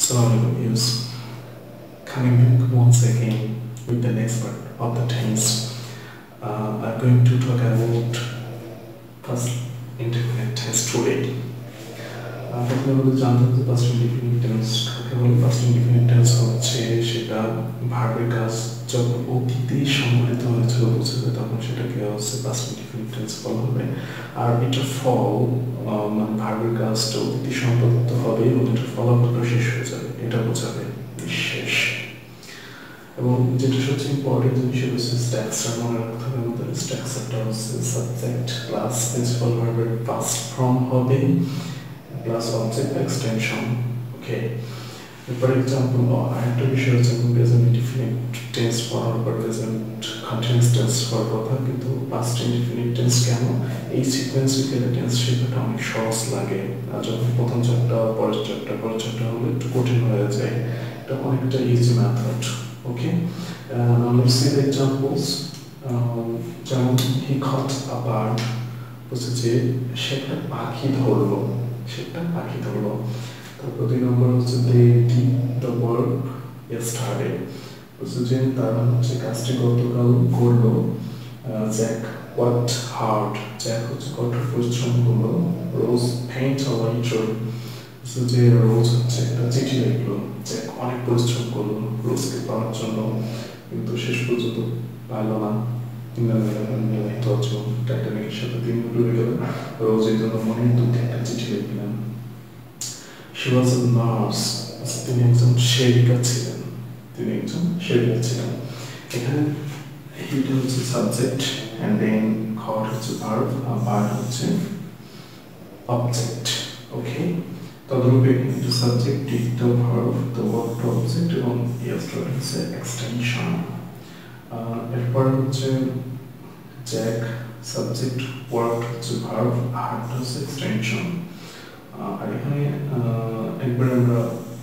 Assalamualaikum viewers. Coming back once again with the next part of the tense. I'm going to talk about past indefinite tense today. প্রথমে আমাদের জানতে হবে past indefinite tense কাকে বলে। past indefinite tense হচ্ছে সেটা ভার্বের কাজ যখন অতীতে সংঘটিত হয়েছিল বোঝাবে তখন সেটাকে হচ্ছে past indefinite tense বলা হবে। আর এটা ফল মানে ভার্বের কাজটা অতীতে সম্পাদিত হবে এবং এটা ফলাফলটা শেষ হয়ে যাবে এটা বোঝাবে শেষ। এবং যেটা সবচেয়ে ইম্পর্টেন্ট জিনিস হচ্ছে স্ট্রাকচার মনে রাখতে হবে। আমাদের স্ট্রাকচারটা হচ্ছে সাবজেক্ট প্লাস প্রিন্সিপাল ভার্বের পাস্ট ফর্ম হবে plus object extension. Okay, for example আরেকটা বিষয় হচ্ছে প্রেজেন্ট ইনডিফিনিট টেন্স পড়ার পর প্রেজেন্ট কন্টিনিউয়াস টেন্স হওয়ার কথা, কিন্তু পাস্ট ইনডিফিনিট টেন্স কেন এই সিকোয়েন্সিক্যালি টেন্স শেখাটা অনেক সহজ লাগে। আর যখন প্রথম চ্যাপ্টার পরের চ্যাপ্টার হলে একটু কঠিন হয়ে যায়, এটা অনেকটা easy method. Okay, now let's see the examples. যেমন he caught a bird, বলছে যে সে একটা পাখি ধরলো, তারপর 2 নম্বর হচ্ছে they did the work yesterday, বলছে যে তারা হচ্ছে কাজটি গতকাল করলো। জ্যাক worked hard, জ্যাক হচ্ছে কঠোর পরিশ্রম করলো। রোজ paint a letter, বলছে যে রোজ হচ্ছে একটা চিঠি লিখলো। জ্যাক অনেক পরিশ্রম করলো রোজকে পাওয়ার জন্য, কিন্তু শেষ পর্যন্ত পাইল না। টাইটানিকের সাথে তিনি ডুবে গেলেন, রোজ এই জন্য মনে দুঃখে একটা চিঠি লিখলেন। She was a nurse, তিনি একজন সেবিকা ছিলেন। এখানে হিটা হচ্ছে সাবজেক্ট and then caught হচ্ছে ভার্ব আর bird হচ্ছে অবজেক্ট। ওকে, তদরূপে কিন্তু subject did verb the work object এবং yesterday হচ্ছে এক্সটেনশন। এরপর হচ্ছে জ্যাক সাবজেক্ট ওয়ার্ক হচ্ছে ভার্ব আর হচ্ছে এক্সটেনশন। আর এখানে একবার আমরা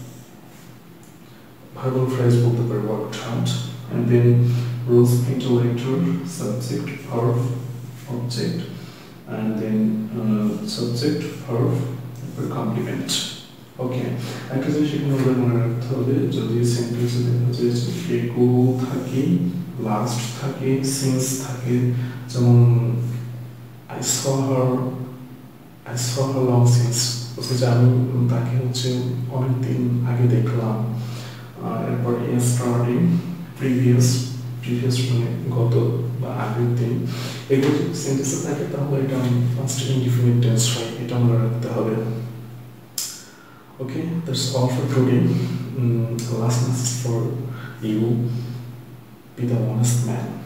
ভার্বাল ফ্রেজ বলতে পারি worked hard and then Rose paint a letter subject verb object and then subject verb complement. Okay, একটা জিনিস এখানে আমাদের মনে রাখতে হবে, যদি সেন্টেন্সে দেখা যায় যে এগো থাকে, লাস্ট থাকে, সিন্স থাকে, যেমন I saw her long since, বলছে যে আমি তাকে হচ্ছে অনেকদিন আগে দেখলাম। এরপর yesterday প্রিভিয়াস মানে গত বা আগের দিন, এগুলো যদি সেন্টেন্সে থাকে তাহলে এটা পাস্ট ইনডিফিনিট টেন্স হয়, এটা মনে রাখতে হবে। Okay, that's all for today. Last message for you: be the honest man.